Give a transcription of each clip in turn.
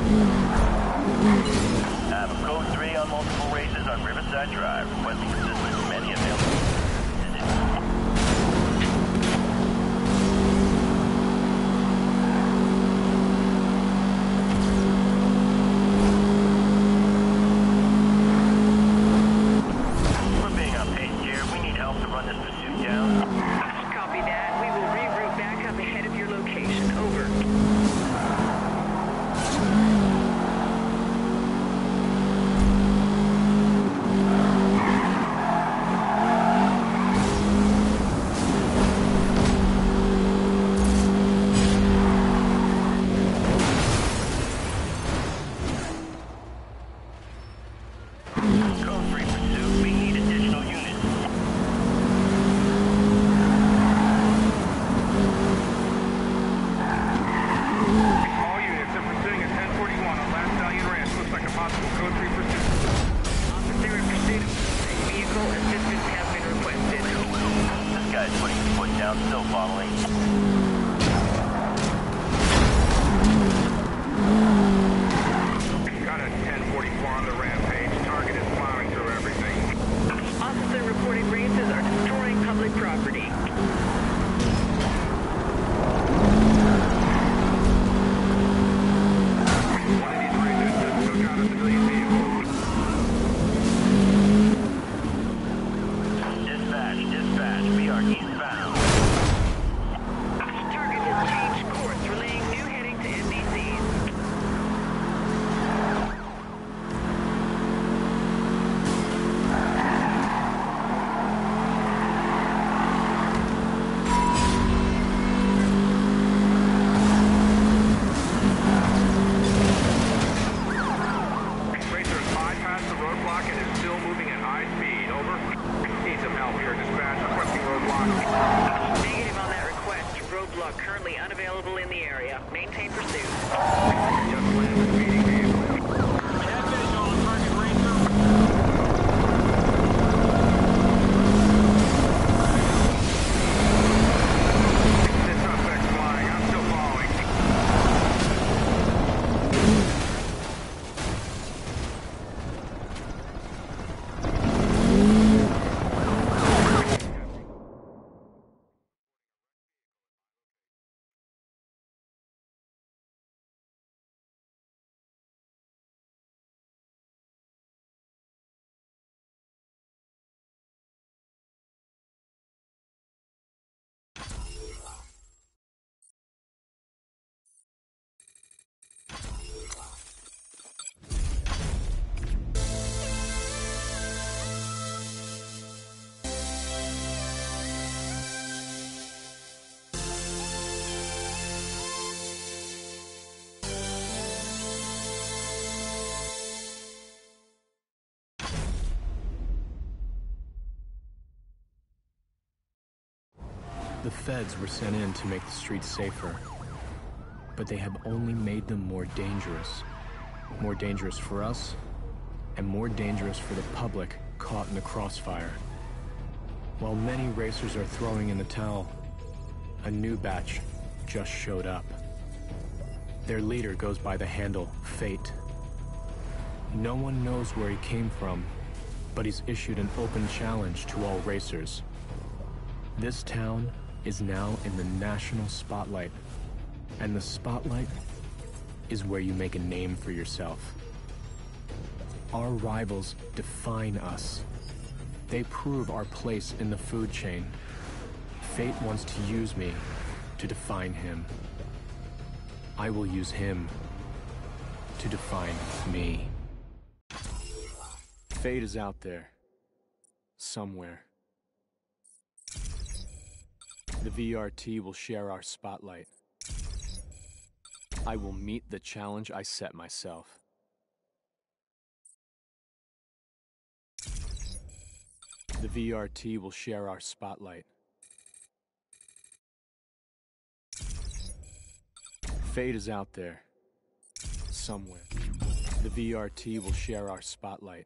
Code 3 on multiple races on Riverside Drive. Requesting assistance. Many available. We're being unpaced here. We need help to run this pursuit down. Copy that. We will reroute back up ahead of your location. Over. Code 3 pursuit. We need additional units. All units are pursuing a 1041 on Last Stallion Ranch. Looks like a possible Code 3 pursuit. Officer in pursuit. Vehicle assistance has been requested. This guy's putting his foot down, still following. Got a 1044 on the rampage. Target is plowing through everything. Officer reporting races are destroying public property. One of these racers just took out a civilian vehicle. Dispatch. We are eastbound. Target has changed course, relaying new heading to NBC's. Racer has bypassed the roadblock and is still moving at high speed. Over. Need some help here. Dispatch requesting roadblock. Negative on that request. Roadblock currently unavailable in the area. Maintain pursuit. Just landed the speeding vehicle. This suspect's flying. I'm still following. The feds were sent in to make the streets safer, but they have only made them more dangerous. More dangerous for us, and more dangerous for the public caught in the crossfire. While many racers are throwing in the towel, a new batch just showed up. Their leader goes by the handle Fate. No one knows where he came from, but he's issued an open challenge to all racers. This town is now in the national spotlight, and the spotlight is where you make a name for yourself. Our rivals define us. They prove our place in the food chain. Fate wants to use me to define him. I will use him to define me. Fate is out there, somewhere. The VRT will share our spotlight. I will meet the challenge I set myself. The VRT will share our spotlight. Fate is out there, somewhere. The VRT will share our spotlight.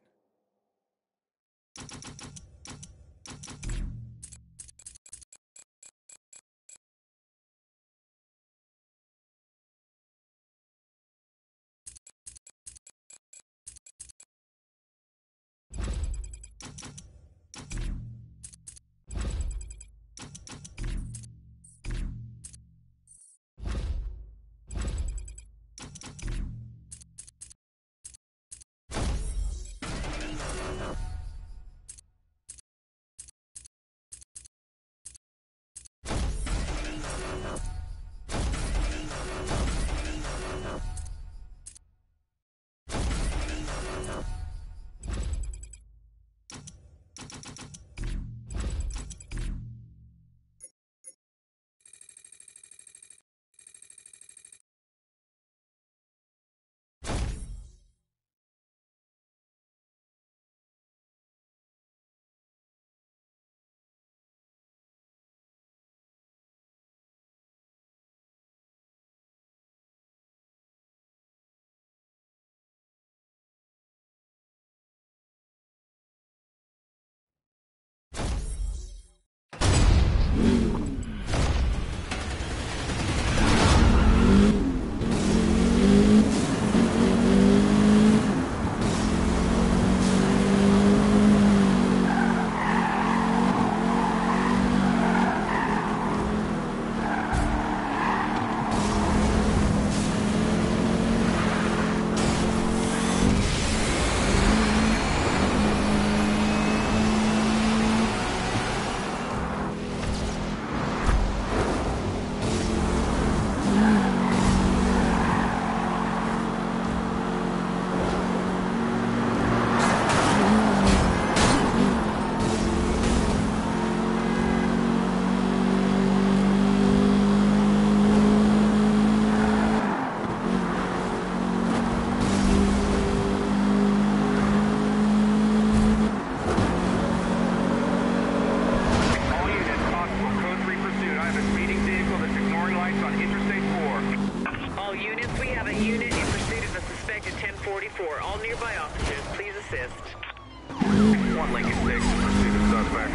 1044. All nearby officers, please assist. 1 Lincoln 6 in pursuit of suspect.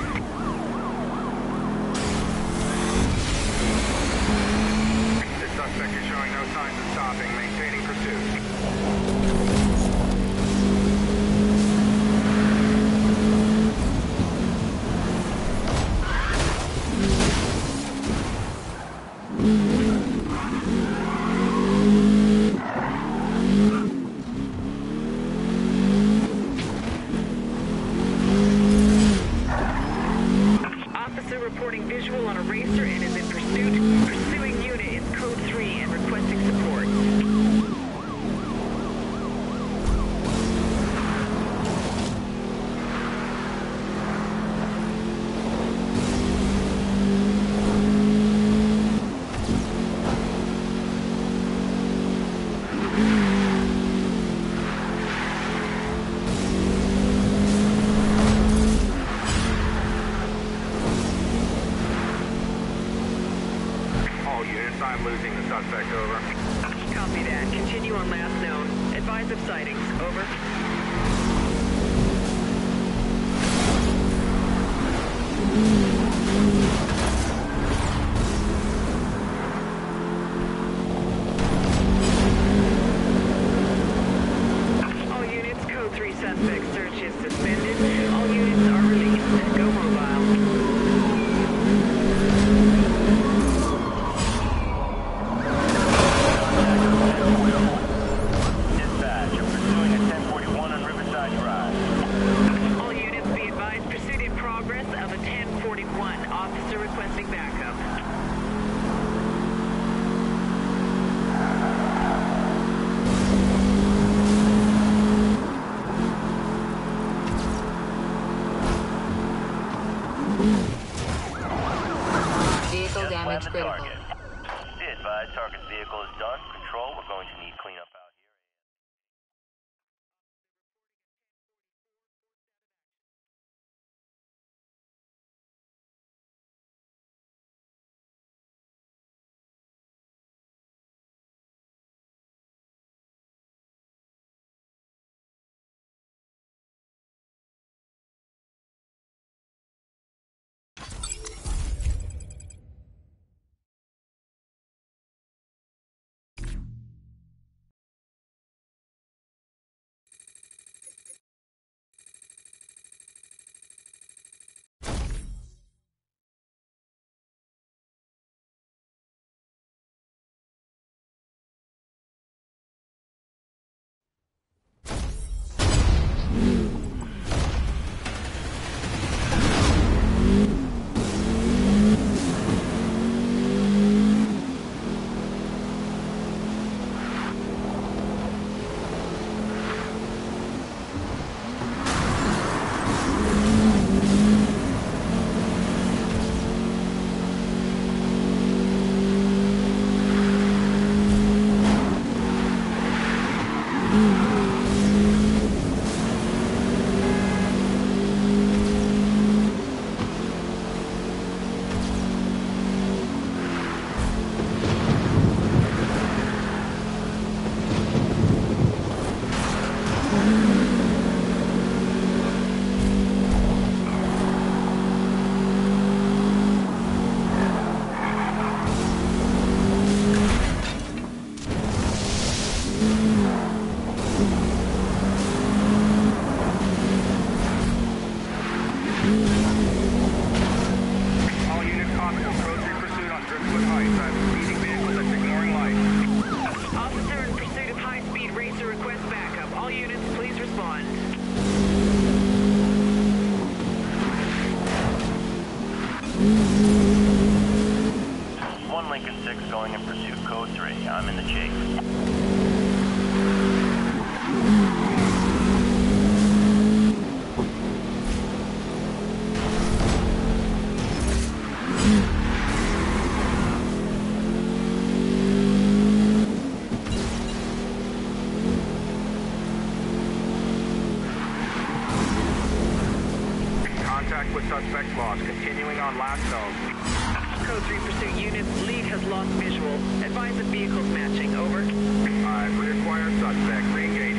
This suspect is showing no signs of stopping, maintaining pursuit. Officer reporting visual on a racer and is in pursuit. Pursuing unit is code 3 and requesting support. All units, I'm losing the suspect, over. Copy that. Continue on last known. Advise of sightings. Over. All units, code 3 suspect search is suspended. All units are released. Go mobile. Dispatch, I'm pursuing a 1041 on Riverside Drive. All units be advised pursuit in progress of a 1041. Officer requesting backup. Vehicle Just damage land the critical. target. Be advised, target's vehicle is done. Control, we're going to need cleanup out here. All units, copy of code 3 pursuit on Driftwood Heights. I have a speeding vehicle that's ignoring lights. Officer in pursuit of high-speed racer request backup. All units, please respond. One Lincoln 6 going in pursuit, code 3. I'm in the chase. Contact with suspect lost. Continuing on last known. Code 3 pursuit units, lead has lost visual. Advise of vehicles matching. Over. I've reacquired suspect. Re-engaging.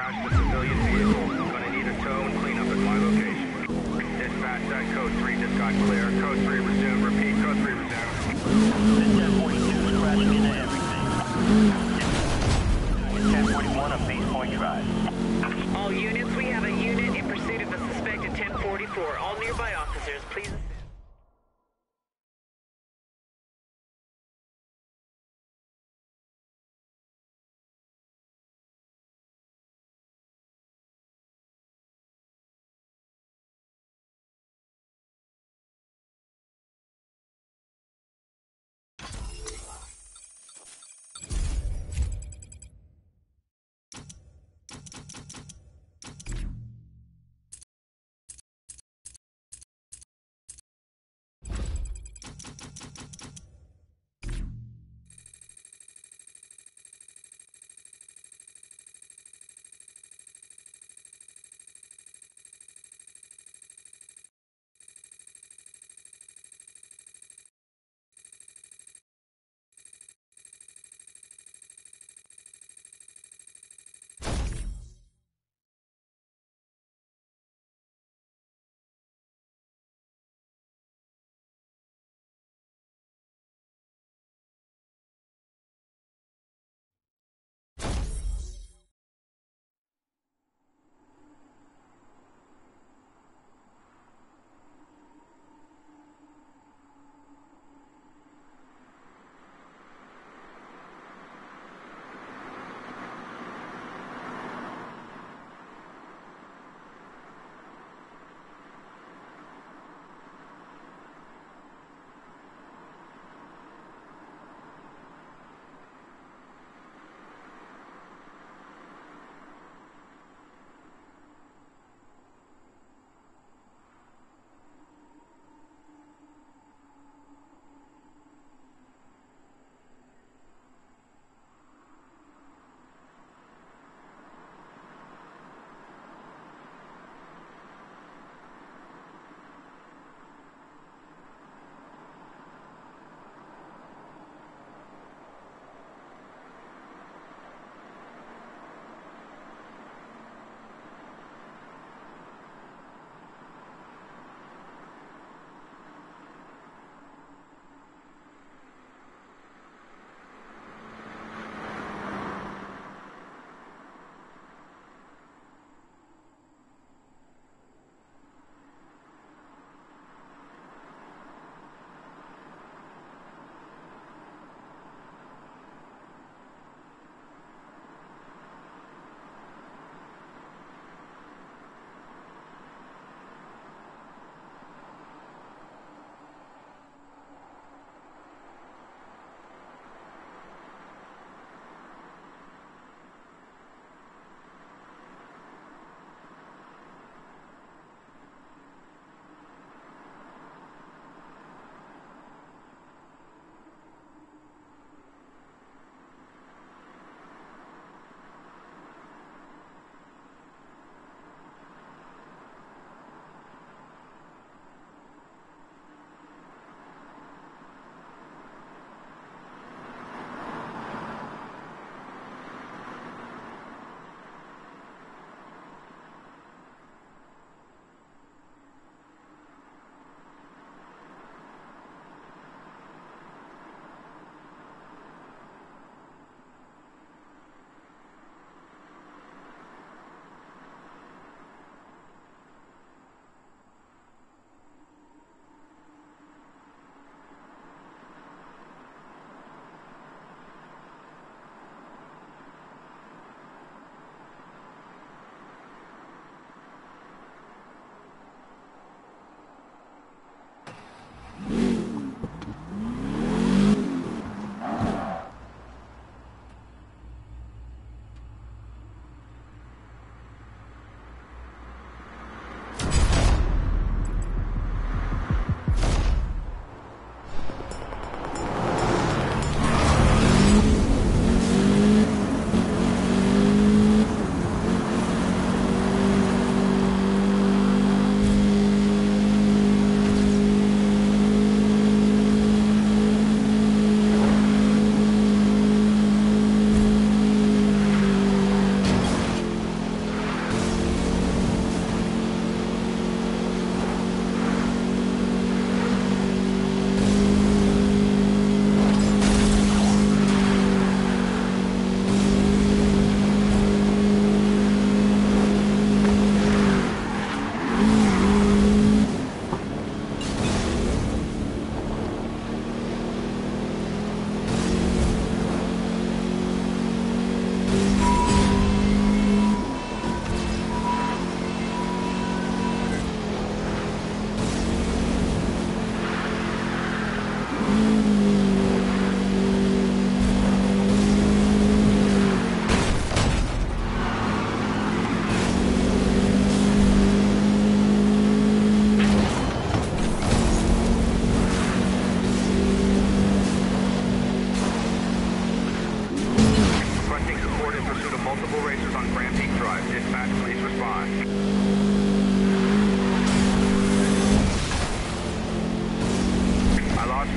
crashed a civilian vehicle. Gonna need a tow and clean up at my location. Dispatch, that code 3 just got clear. Code 3 resume. Repeat, code 3 resume. This 1042 is crashing into everything. 1041 on Base Point Drive. All units, we have a unit in pursuit of a suspected 1044. All nearby officers, please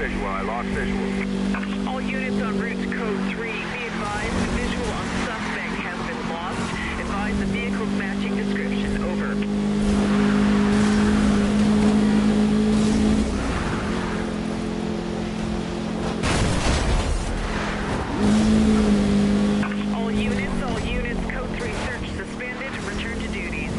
visual. I lost visual. All units en route to Code 3, be advised the visual on suspect has been lost. Advise the vehicle's matching description. Over. All units, Code 3 search suspended. Return to duties.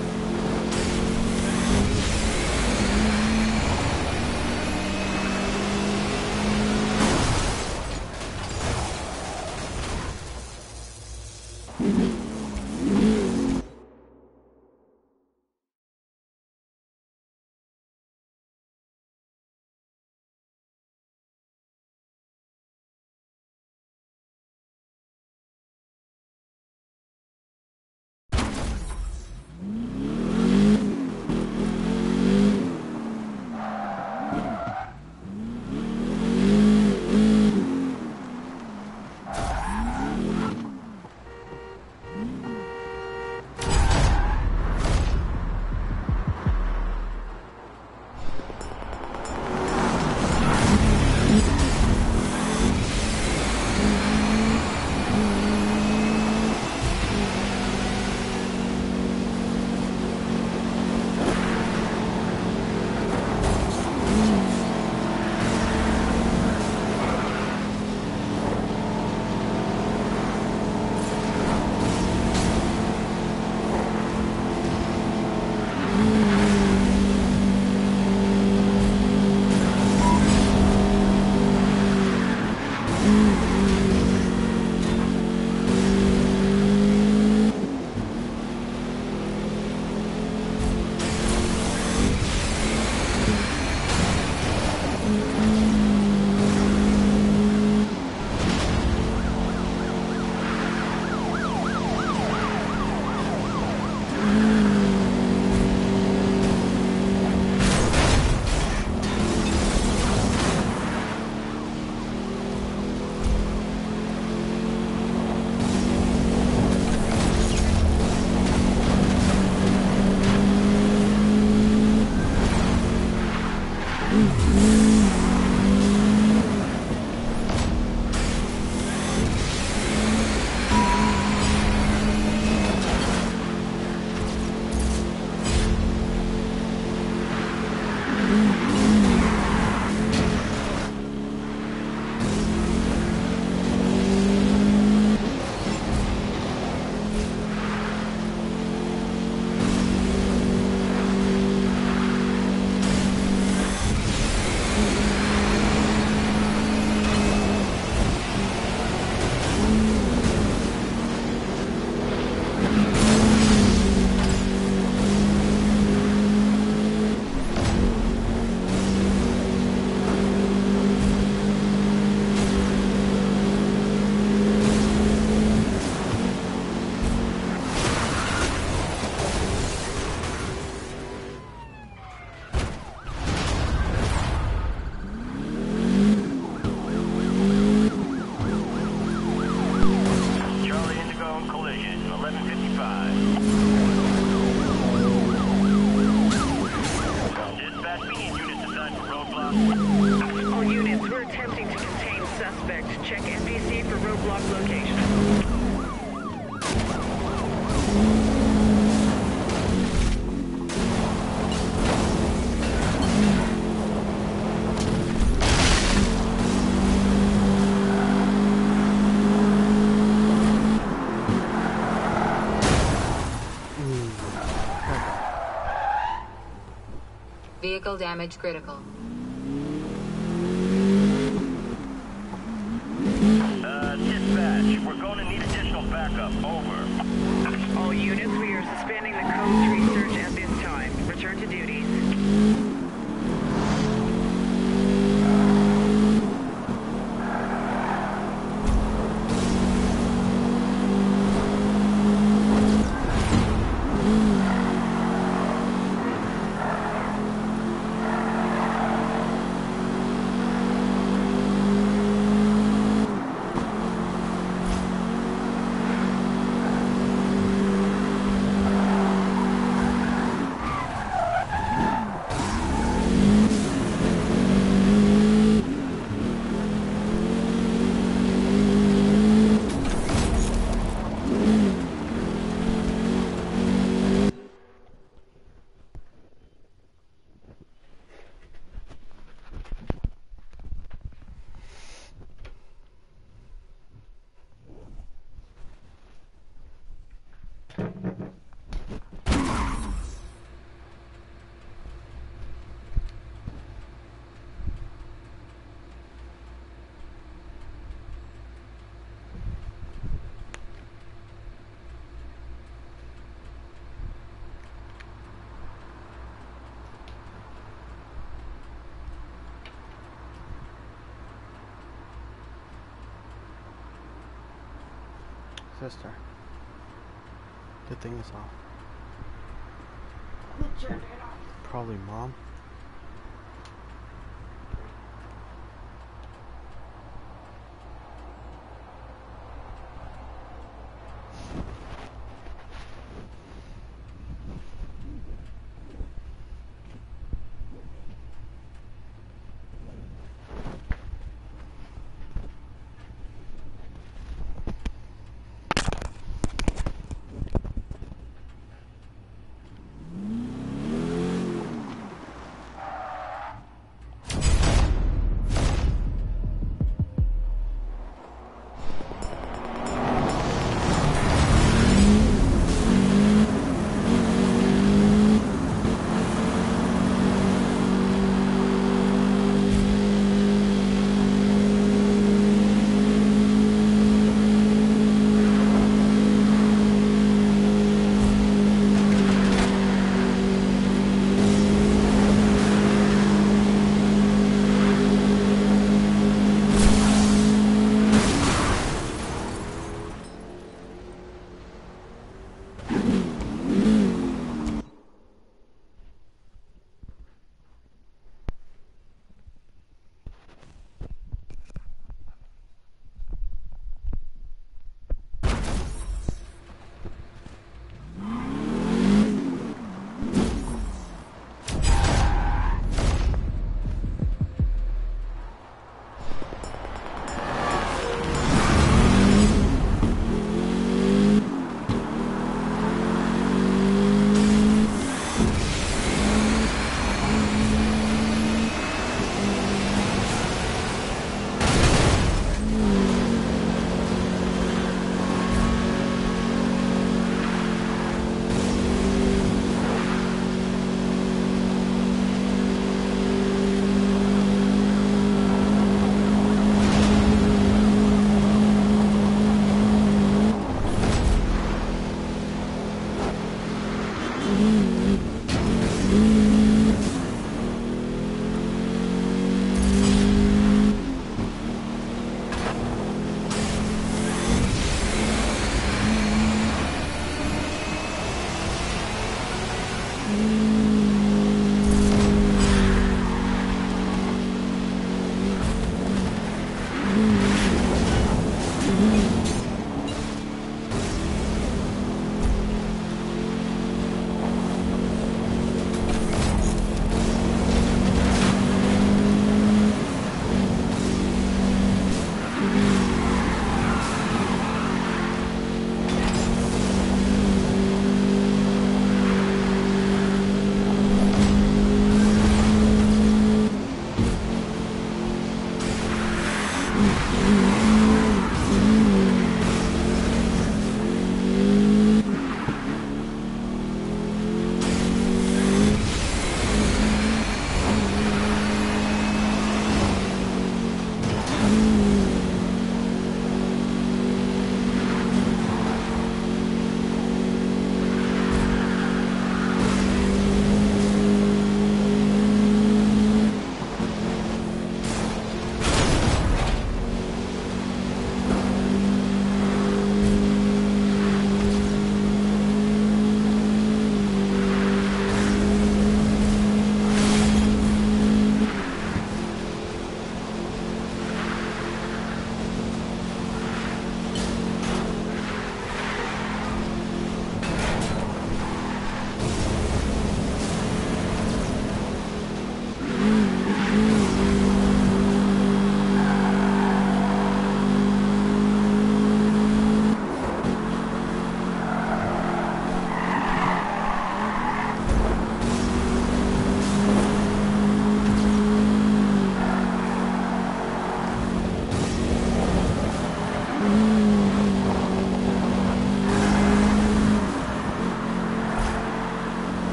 Vehicle damage critical. Dispatch, we're going to need additional backup. Over. All units, we are suspending the Code 3 search at this time. Return to duties. Sister. Good thing it's off. Probably mom.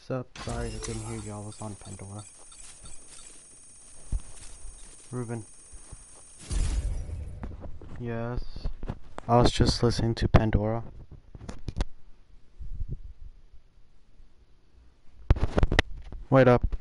What's up? Sorry I couldn't hear you. I was on Pandora. Ruben. Yes. I was just listening to Pandora. Wait up.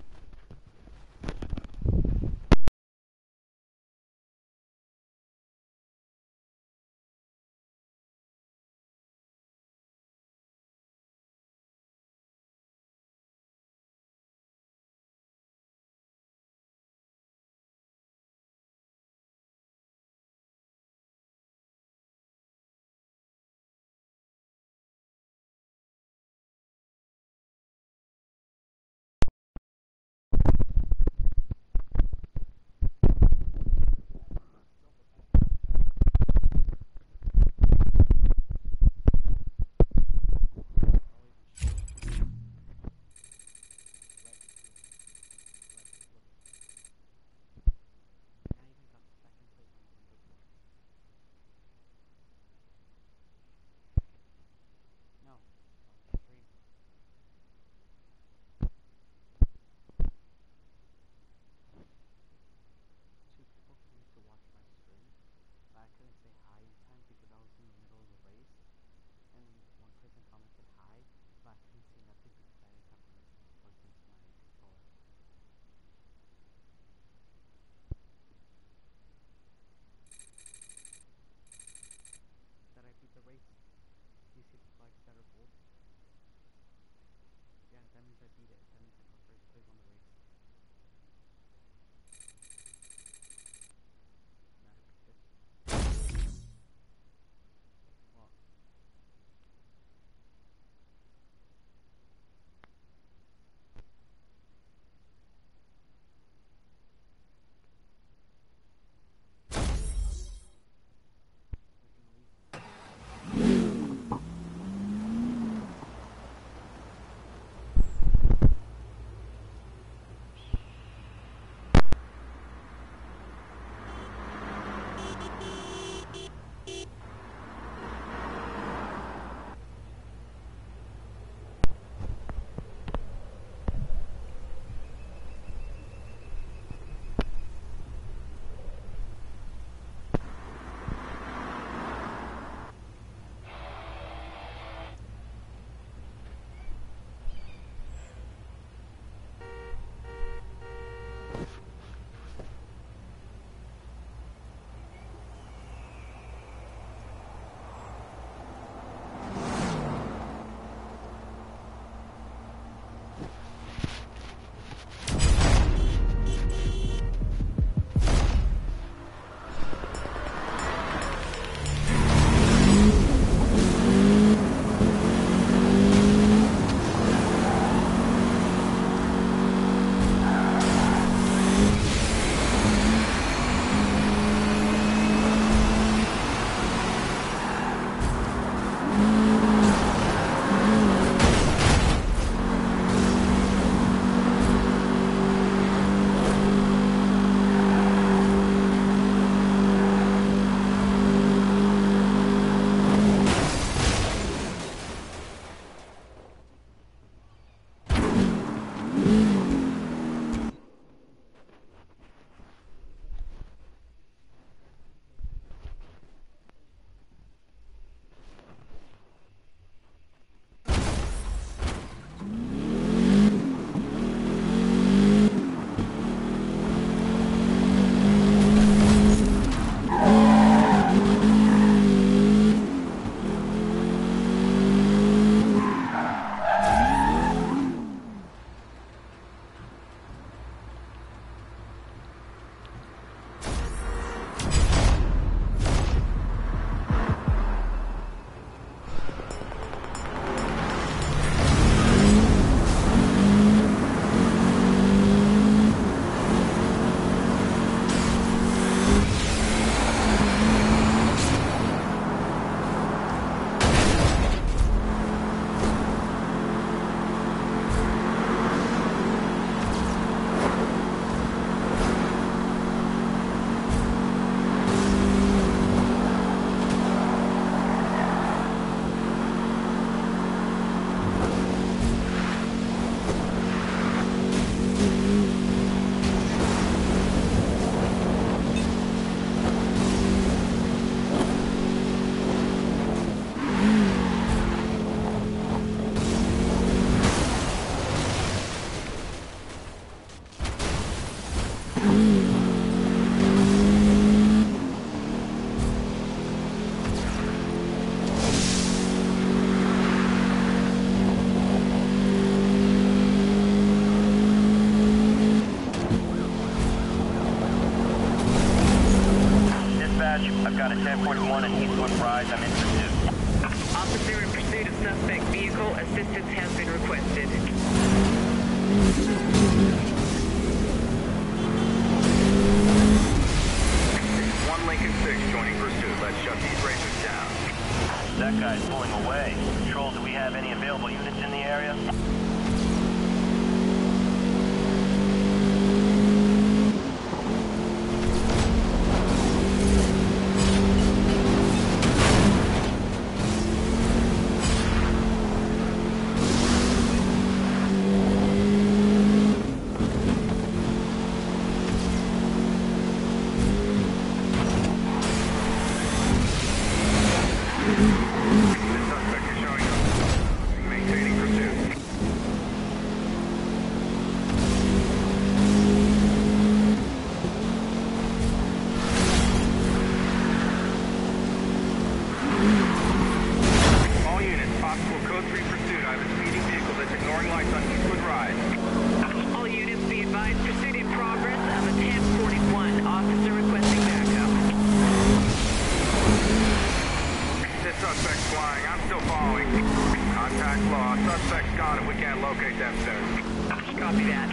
Copy that.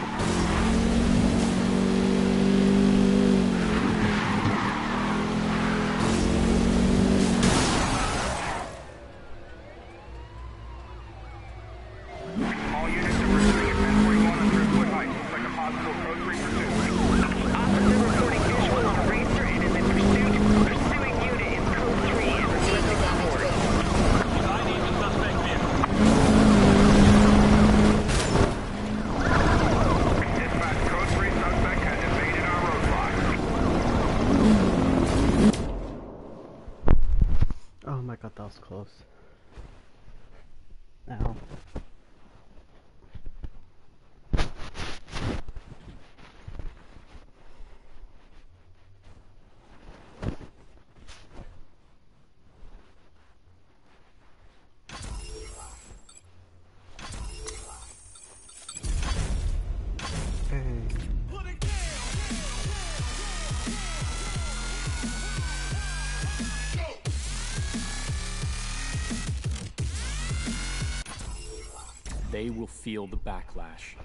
All units are pursuing at 1041 on Driftwood Heights. Looks like a possible code 3 pursuit. Officer reporting visual on a racer and is in pursuit. Pursuing unit is code 3 and requesting support. I need the suspect vehicle. Dispatch, code 3 suspect has evaded our roadblock. Oh my god, that was close. Ow. They will feel the backlash.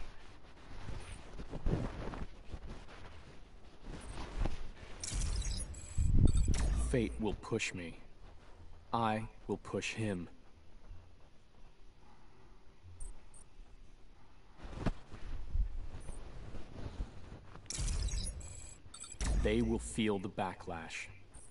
Fate will push me. I will push him. They will feel the backlash.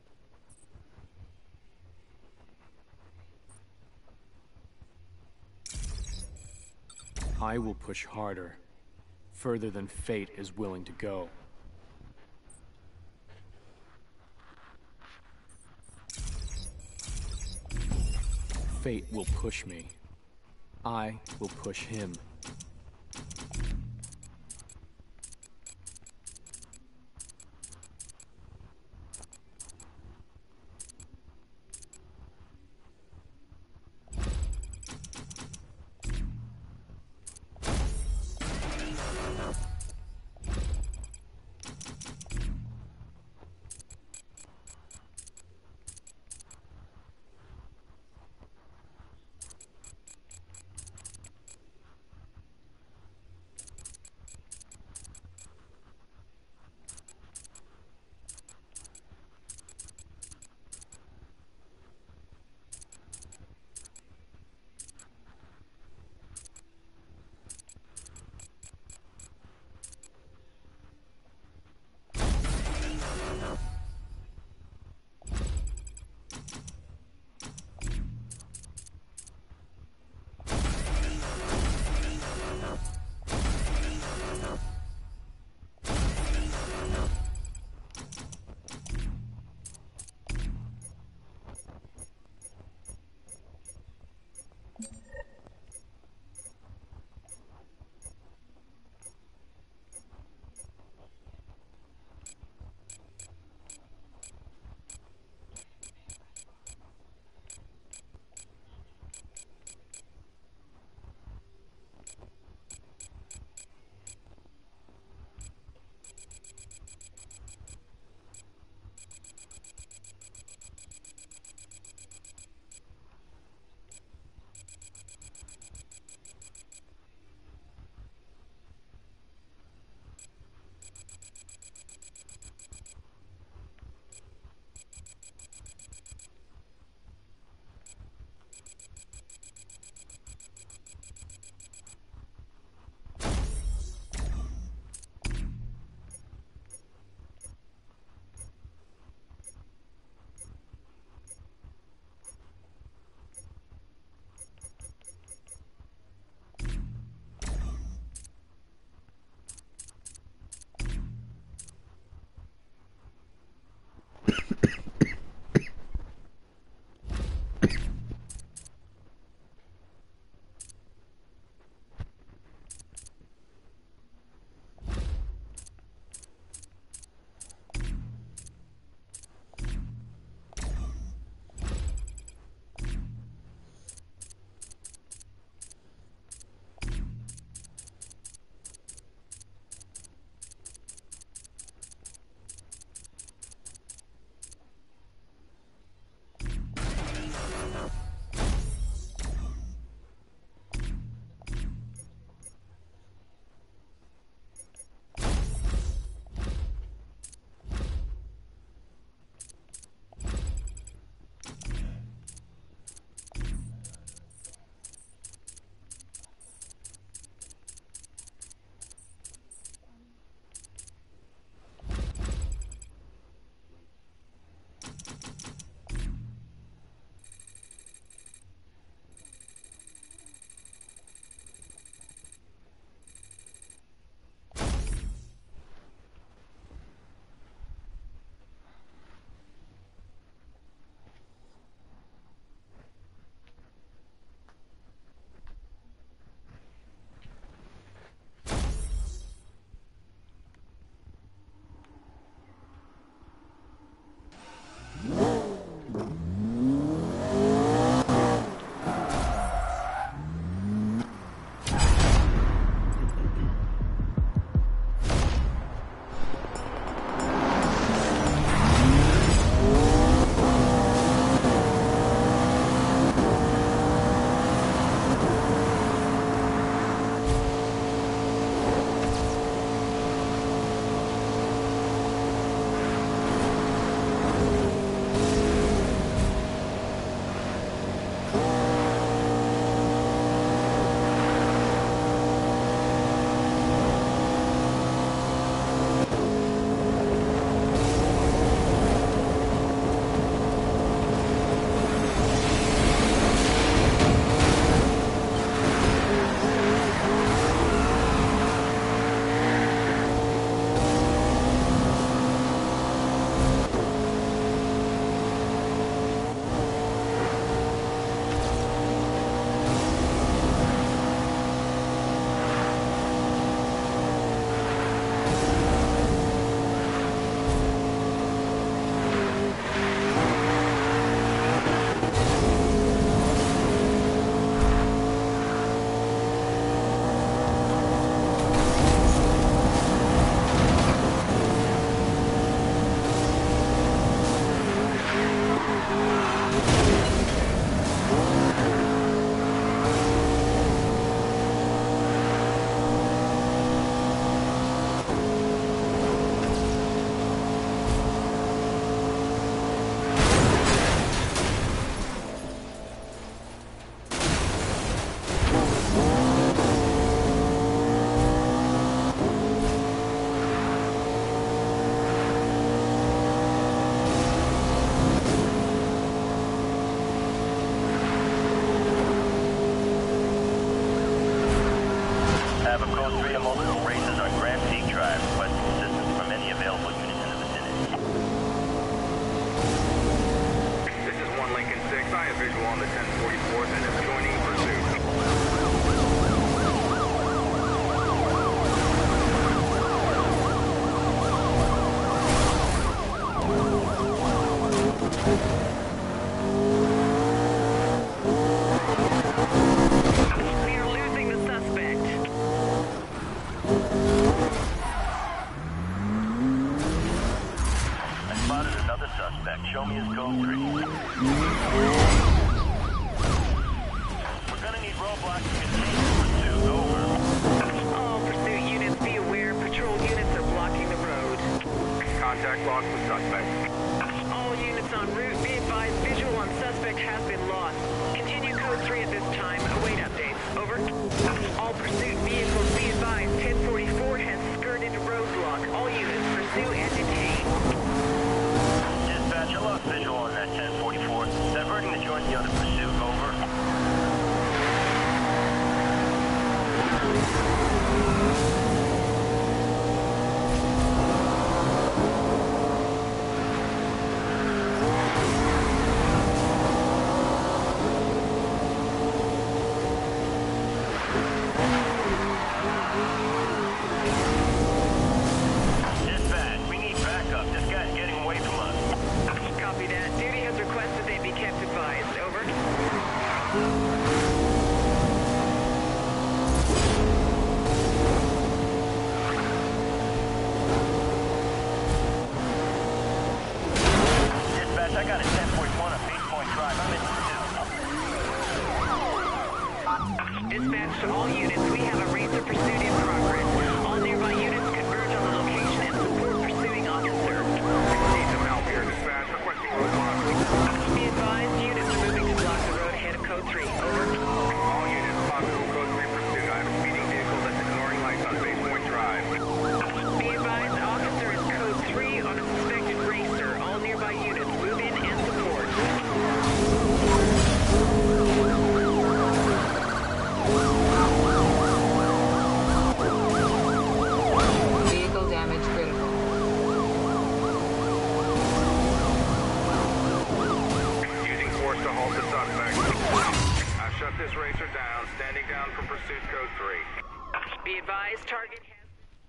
I will push harder, further than fate is willing to go. Fate will push me. I will push him. have a code 3 on multiple races on Grand Peak Drive, requesting assistance from any available units in the vicinity. This is 1 Lincoln 6. I have visual on the 1044th and is joining pursuit. We are losing the suspect. I spotted another suspect. Show me his code 3. We're gonna need roadblocks to continue pursuit. Over. All pursuit units be aware. Patrol units are blocking the road. Contact lost with suspect. All units en route, be advised visual on suspect has been lost. Continue code 3 at this time. Await updates. Over. All pursuit vehicles, be advised 1044 has skirted roadblock. All units pursue and detain. Dispatch, I lost visual on that 1044. Diverting to join the other pursuit. Over. Dispatch, we need backup. This guy's getting away from us. Copy that. Duty has requested they be kept advised. Over. Dispatch, I got a 1041 on Beach Point Drive. I'm in pursuit. Dispatch to all units. We have a racer pursuit in progress. All nearby units converge on the location and support pursuing officer. Need some help here. Dispatch requesting roadblock. Be advised, units are moving to block the road ahead of code 3. Over. All units, possible code 3 pursuit. I have a speeding vehicle that's ignoring lights on Base Point Drive. Be advised, officer is code 3 on a suspected racer. All nearby units move in and support. Vehicle damage critical. Using force to halt the suspect. I've shut this racer down. Standing down from pursuit code 3. Be advised, target has...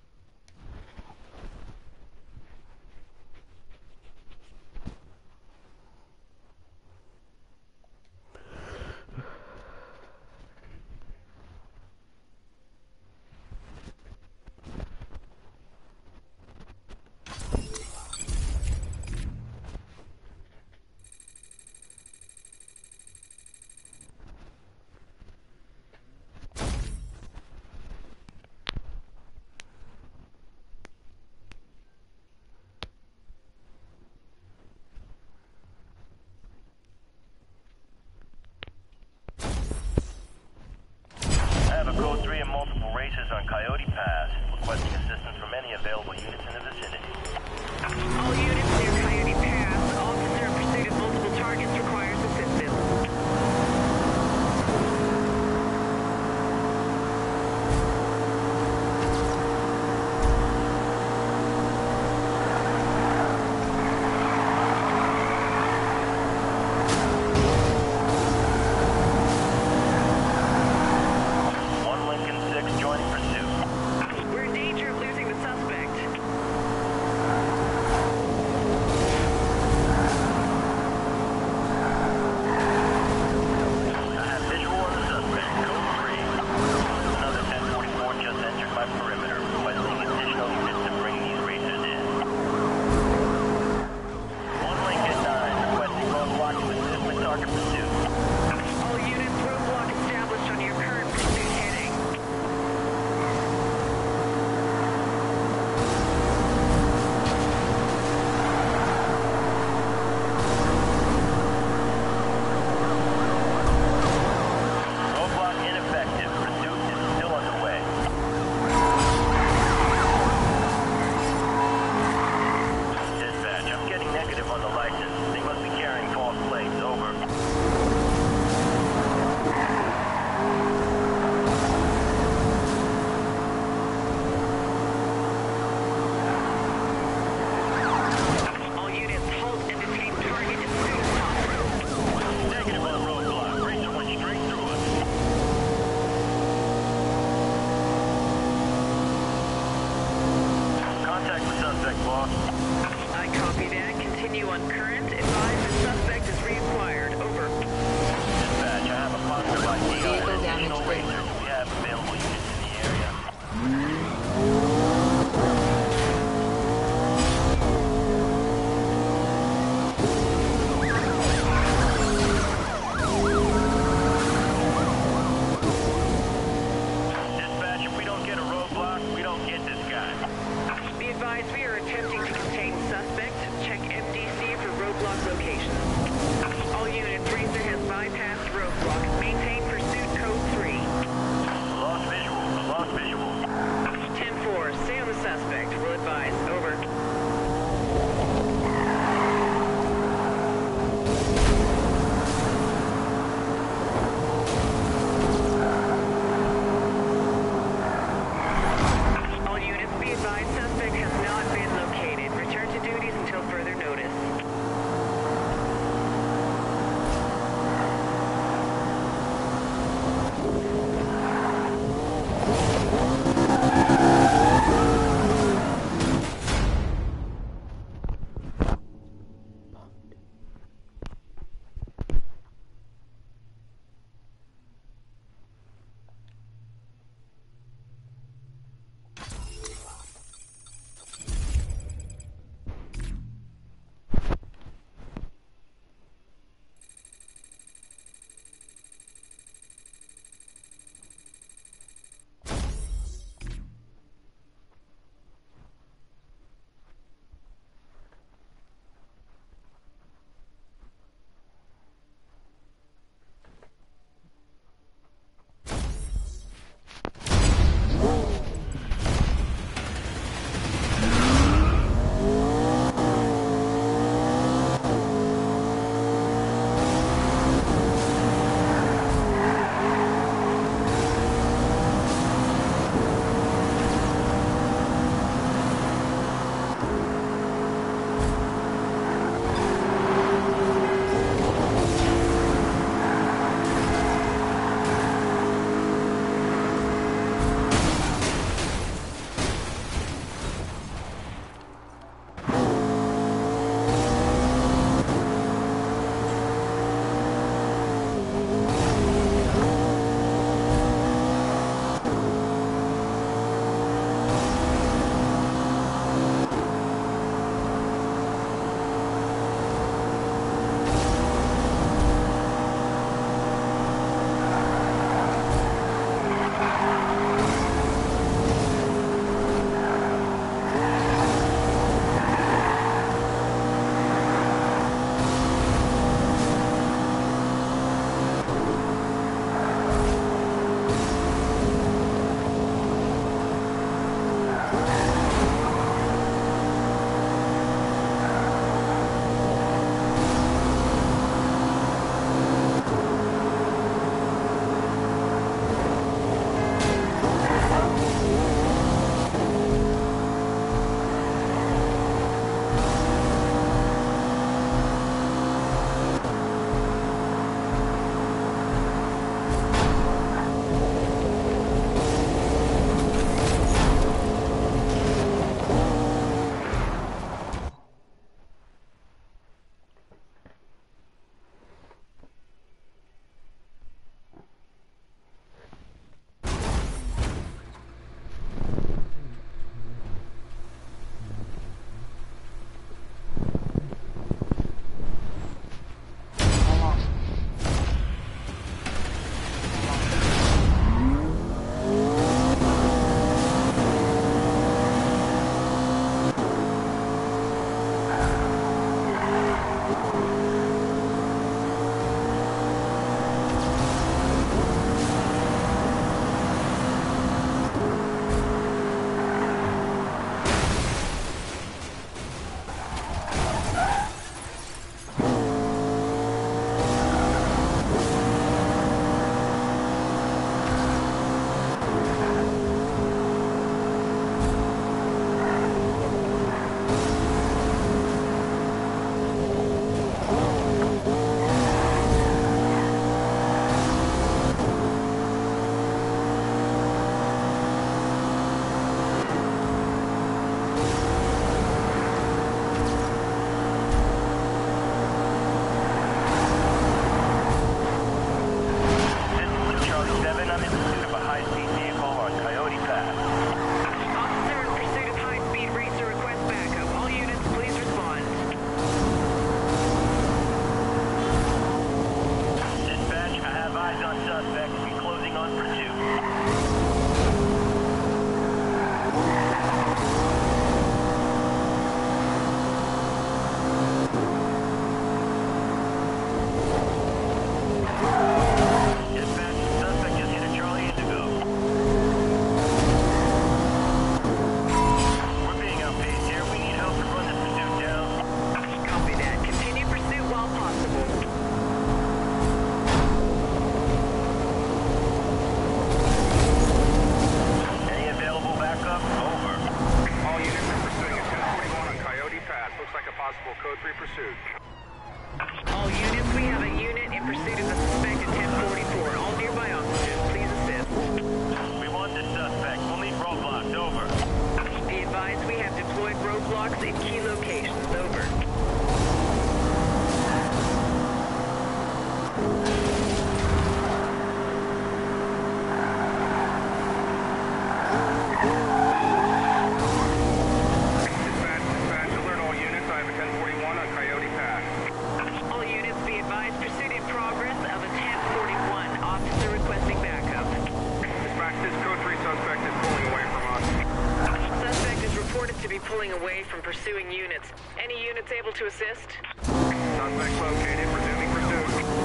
I have a code 3 and multiple races on Coyote Pass, requesting assistance from any available units in the vicinity. All units near Coyote Pass. Officer in pursuit of multiple targets requires assistance. One Lincoln 6 joining pursuit. We're in danger of losing the suspect. lost. I copy that. Continue on current. Advise the suspect is reacquired. Over. Dispatch, I have a positive ID on Vehicle an damage additional critical. racer. We have available units in the area. Dispatch, if we don't get a roadblock, we don't get this guy. Be advised we are attempting to contain suspect. Check MDC for roadblock locations. All units, Racer has bypassed roadblock. Maintain pursuit code 3. Lost visual. Lost visual. 10-4, stay on the suspect. Will advise. Over. All units, be advised suspect has not been located. Return to duties until further notice. pursuit. All units, we have a unit in pursuit of the suspect at 1044. All nearby officers, please assist. We want the suspect. We'll need roadblocks. Over. Be advised, we have deployed roadblocks in key locations. Over. Dispatch, alert all units. I have a 1041 on Coyote Pass. All units, be advised, pursuit in progress of a 1041. Officer requesting backup. Dispatch, this code 3 suspect is pulling away from us. Suspect is reported to be pulling away from pursuing units. Any units able to assist? Suspect located, resuming pursuit.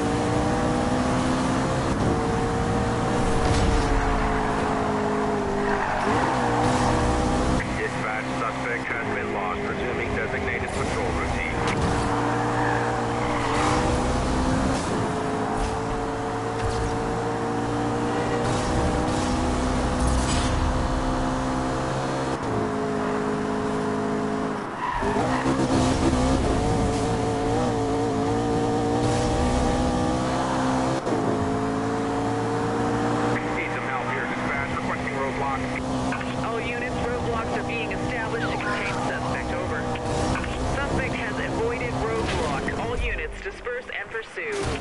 Dispatch, suspect has been lost, resuming designated patrol routine. Need some help here, dispatch, requesting roadblock. All units, roadblocks are being established to contain suspect. Over. Suspect has avoided roadblock. All units, disperse and pursue.